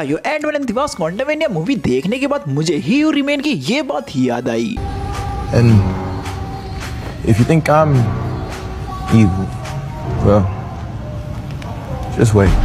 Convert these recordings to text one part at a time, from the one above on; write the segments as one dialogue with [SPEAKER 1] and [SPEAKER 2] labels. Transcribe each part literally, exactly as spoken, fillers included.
[SPEAKER 1] भाइयों and the wasp क्वांटमवेनिया movie देखने के बाद मुझे ही यू रिमेन की ये बात याद आई।
[SPEAKER 2] And if you think I'm evil, well, just wait.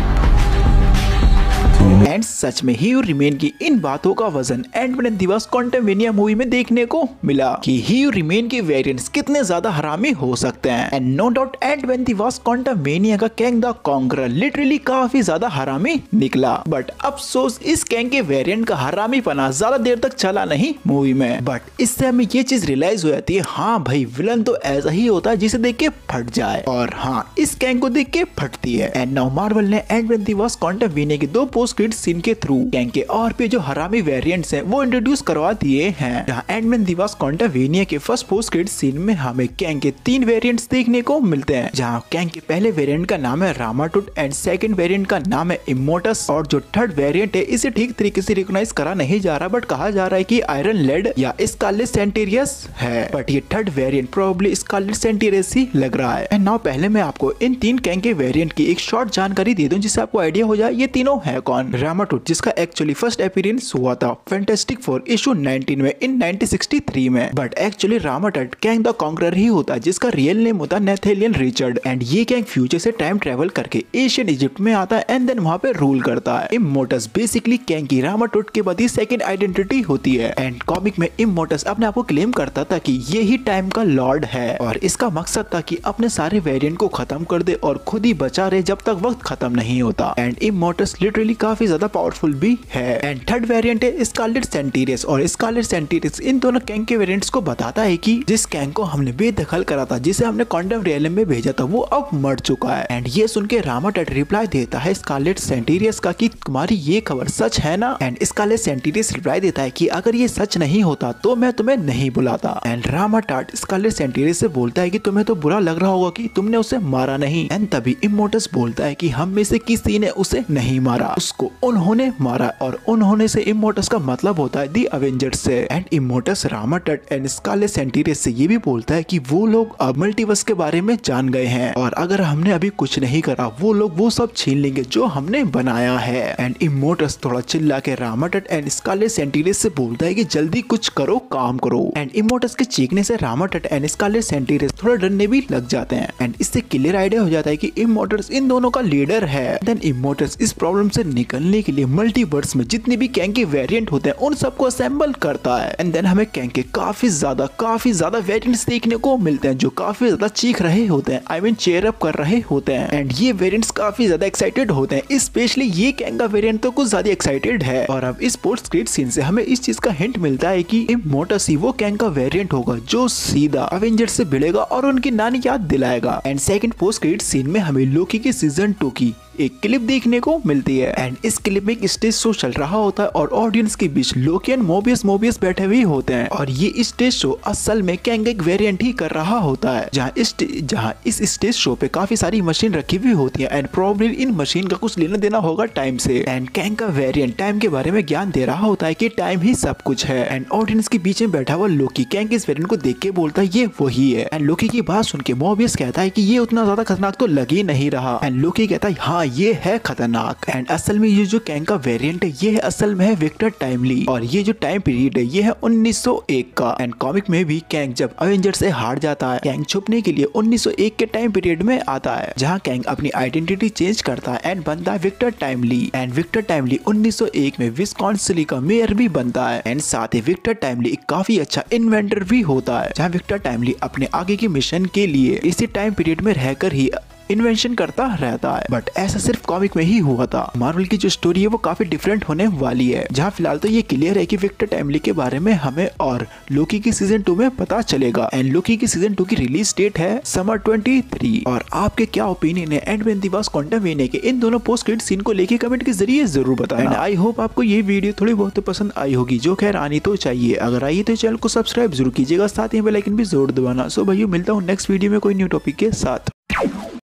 [SPEAKER 1] And सच में ही यू रिमेन की इन बातों का वजन एंड दिवास क्वांटमवेनिया मूवी में देखने को मिला कि ही यू रिमेन के वेरिएंट्स कितने ज्यादा हरामी हो सकते हैं। And no doubt and the wasp Quantumania का कैंग द कॉन्करर लिटरली काफी ज्यादा हरामी निकला। बट अफसोस इस कैंग के वेरिएंट का हरामी पना ज्यादा देर तक चला नहीं मूवी में। बट इससे हमें ये चीज रियलाइज हो जाती है, हाँ भाई विलन तो ऐसा ही होता है जिसे देख के फट जाए, और हाँ इस कैंग को देख के फटती है। एंड नाउ मार्वल ने एंड दिवास क्वांटमवेनिया के दो पोस्ट क्रेडिट सीन के थ्रू कैंग के और भी जो हरामी वेरिएंट्स हैं वो इंट्रोड्यूस करवा दिए हैं। जहाँ एंड दिवास क्वांटमवेनिया के फर्स्ट पोस्ट क्रेडिट सीन में हमें कैंग के तीन वेरिएंट्स देखने को मिलते हैं। जहाँ कैंग के पहले वेरिएंट का नाम है रामाटूट एंड सेकंड वेरिएंट का नाम है इमोटस, और जो थर्ड वेरिएंट है इसे ठीक तरीके से रिकॉग्नाइज करा नहीं जा रहा, बट कहा जा रहा है कि आयरन लेड या स्कारलेट सेंटेरियस है। बट ये third variant probably Scarlet Centurion ही लग रहा है। एंड नाउ पहले मैं आपको इन तीन कैंग के वेरिएंट की एक शॉर्ट जानकारी दे दूं जिससे आपको आइडिया हो जाए ये तीनों है कौन। रामाटूट जिसका एक्चुअली फर्स्ट अपीयरेंस हुआ था फैंटास्टिक फोर इशू नाइनटीन में इन नाइनटीन सिक्सटी थ्री में, but actually Rama Tut Kang the Conqueror ही होता है जिसका रियल नेम होता है नेथेलियन रिचर्ड। एंड ये कैंग फ्यूचर से टाइम ट्रेवल करके एशियन इजिप्ट में आता है एंड देन वहां पे रूल करता है। इमोटस बेसिकली कैंग की रामाटूट के बाद ही सेकंड आइडेंटिटी होती है। एंड कॉमिक में इमोटस अपने आप को क्लेम करता था कि ये ही टाइम का लॉर्ड है, और इसका मकसद था कि अपने सारे वेरिएंट को खत्म कर दे और खुद ही बचा रहे जब तक वक्त खत्म नहीं होता। एंड इमोटस लिटरली काफी ज्यादा पावरफुल भी है। एंड थर्ड वेरिएंट है स्कारलेट सेंटेरियस, और स्कारलेट सेंटेरियस इन दोनों कैंग के वेरिएंट्स को बताता है कि जिस कैंग को हमने बेदखल करा था, जिसे हमने क्वांटम रियलम में भेजा था, वो अब मर चुका है। एंड ये सुन के रामाटूट रिप्लाई देता है स्कारलेट सेंटेरियस का कि तुम्हारी ये खबर सच है ना। एंड स्कारलेट सेंटेरियस रिप्लाई देता है कि अगर ये सच नहीं होता तो मैं तुम्हें नहीं बुलाता। एंड रामाटूट स्कारलेट सेंटेरियस से बोलता है कि तुम्हें तो बुरा लग रहा होगा कि तुमने उसे मारा नहीं। एंड तभी इमोटस बोलता है कि हम में से किसी ने उसे नहीं मारा, उसको उन्होंने मारा, और उन्होंने से इमोटस का मतलब होता है दी अवेंजर्स से। And Immortus Rama Tut and Scarlet Centurion से ये भी बोलता है कि वो लोग अब मल्टीवर्स के बारे में जान गए हैं, और अगर हमने अभी कुछ नहीं करा वो लोग वो सब छीन लेंगे जो हमने बनाया है। एंड इमोटस थोड़ा चिल्ला के रामाटूट एंड स्कारलेट सेंटेरियस से बोलता है कि जल्दी कुछ करो, काम करो। एंड इमोटस के चीखने से रामाटूट एंड स्कारलेट सेंटेरियस थोड़ा डरने भी लग जाते हैं। एंड इससे क्लियर आइडिया हो जाता है कि इमोटस इन दोनों का लीडर है। देन इमोटस इस प्रॉब्लम से निकलने के लिए मल्टीवर्स में जितने भी कैंग के वेरिएंट होते हैं उन सबको असेंबल करता है। एंड देन हमें कैंग के काफी ज्यादा काफी ज्यादा वेरिएंट्स देखने को मिलते हैं जो काफी ज्यादा चीख रहे होते हैं, आई मीन चेयर अप कर रहे होते हैं। एंड ये वेरिएंट्स काफी ज्यादा एक्साइटेड होते हैं, स्पेशली ये कैंग का वेरिएंट तो कुछ ज्यादा एक्साइटेड है। और अब इस पोस्ट क्रेडिट सीन से हमें इस चीज का हिंट मिलता है कि इमोटस ही वो कैंग का वेरिएंट होगा जो सीधा अवेंजर्स से भिड़ेगा और उनकी नानी याद दिलाएगा। And second post credit scene में हमें लोकी की सीजन टू की एक क्लिप देखने को मिलती है। एंड इस क्लिप में एक स्टेज शो चल रहा होता है और ऑडियंस के बीच लोकी एंड मोबियस मोबियस बैठे हुए होते हैं, और ये स्टेज शो असल में कैंग एक वेरिएंट ही कर रहा होता है। जहाँ इस जहाँ इस स्टेज शो पे काफी सारी मशीन रखी हुई होती है, एंड प्रोबेबली इन मशीन का कुछ लेना देना होगा टाइम से। एंड कैंग का वेरिएंट टाइम के बारे में ज्ञान दे रहा होता है कि टाइम ही सब कुछ है। एंड ऑडियंस के बीच में बैठा हुआ लोकी कैंग के इस वेरिएंट को देख के बोलता है ये वही है। एंड लोकी की बात सुन के मोबियस कहता है कि ये उतना ज्यादा खतरनाक तो लग ही नहीं रहा। एंड लोकी कहता है हाँ ये है खतरनाक। एंड असल में ये जो कैंग का वेरिएंट है ये है असल में है विक्टर टाइमली, और ये जो टाइम पीरियड है ये है उन्नीस सौ एक का। एंड कॉमिक में भी कैंग जब अवेंजर्स से हार जाता है, कैंग छुपने के लिए उन्नीस सौ एक के टाइम पीरियड में आता है, जहां कैंग अपनी आइडेंटिटी चेंज करता है एंड बनता है Victor Timely. And Victor Timely उन्नीस सौ एक में विस्कॉन्सिन का मेयर भी बनता है। एंड साथ ही विक्टर टाइमली एक काफी अच्छा इन्वेंटर भी होता है, जहाँ विक्टर टाइमली अपने आगे के मिशन के लिए इसी टाइम पीरियड में रहकर ही इन्वेंशन करता रहता है। बट ऐसा सिर्फ कॉमिक में ही हुआ था। मार्वल की जो स्टोरी है वो काफी डिफरेंट होने वाली है, जहाँ फिलहाल तो ये क्लियर है कि विक्टर टाइमली के बारे में हमें और लोकी की सीजन टू में पता चलेगा। एंड लोकी की सीजन टू की रिलीज डेट है समर तेईस। और आपके क्या ओपिनियन है एंड दिवास क्वांटमवेनिया के इन दोनों पोस्ट क्रेडिट सीन को लेके कमेंट के जरिए जरूर बताएं। आई होप आपको ये वीडियो थोड़ी बहुत पसंद आई होगी, जो खैर आनी तो चाहिए। अगर आई तो चैनल को सब्सक्राइब जरूर कीजिएगा, साथ ही बेल आइकन भी जरूर दबाना। सो भाइयों मिलता हूँ नेक्स्ट वीडियो में कोई न्यू टॉपिक के साथ।